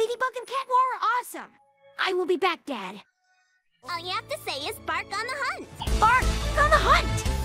Ladybug and Cat War are awesome. I will be back, Dad. All you have to say is Barkk on the hunt. Barkk on the hunt!